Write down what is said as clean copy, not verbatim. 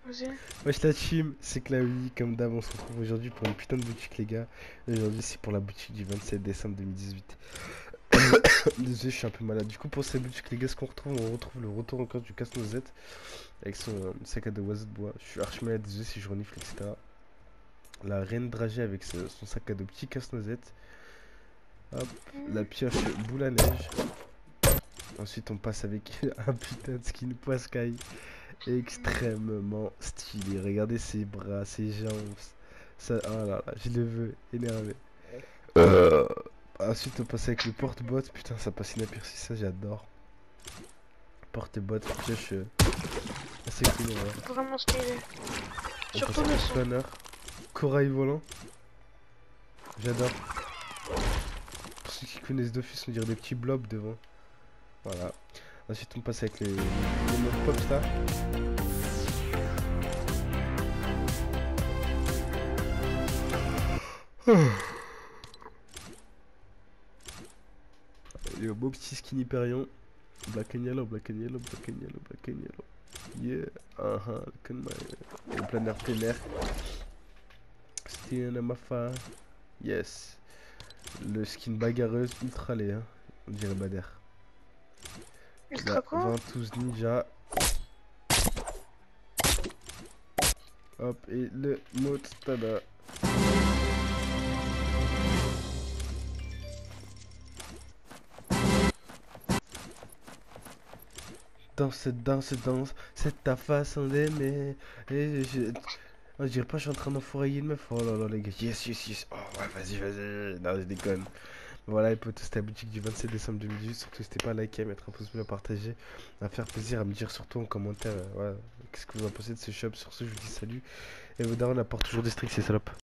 Vas-y. Wesh la team, c'est Claoui, comme d'hab on se retrouve aujourd'hui pour une putain de boutique les gars. Aujourd'hui c'est pour la boutique du 27 décembre 2018. Désolé je suis un peu malade. Du coup pour cette boutique les gars ce qu'on retrouve, on retrouve le retour encore du casse-noisette avec son sac à dos oiseau de bois. Je suis archi malade, désolé si je renifle etc. La reine dragée avec son sac à dos petit casse-noisette. Hop, la pioche boule à neige. Ensuite on passe avec un putain de skin Poiscaille. Extrêmement stylé. Regardez ses bras, ses jambes. Ça, oh là là, je le veux énervé. Ensuite, on passe avec le porte-bottes. Putain, ça passe inaperçu, ça j'adore. Porte-bottes, pioche assez cool. Ouais. Vraiment stylé. On Surtout passe le avec son. planeur. Corail volant. J'adore. Pour ceux qui connaissent Dofus, on dirait des petits blobs devant. Voilà. Ensuite, on passe avec les modes Popstar. Le beau petit skin Hyperion. Black and yellow, black and yellow, black and yellow, black and yellow. Yeah, look at my... Le planeur plein air. Still in my fire. Yes. Le skin bagarreuse ultra laid, hein. On dirait Bader. Ultra quoi? Ventouse ninja. Hop, et le mot tada. Danse, c'est ta façon d'aimer. Et je... Oh, je dirais pas, je suis en train d'enfourailler une meuf. Oh là là, les gars. Yes, yes, yes. Oh, ouais, vas-y. Non, je déconne. Voilà, les potes, c'était la boutique du 27 décembre 2018. Surtout, n'hésitez pas à liker, à mettre un pouce bleu, à partager, à faire plaisir, à me dire surtout en commentaire. Voilà, qu'est-ce que vous en pensez de ce shop. Sur ce, je vous dis salut. Et vos darons apportent toujours des strings, c'est salope.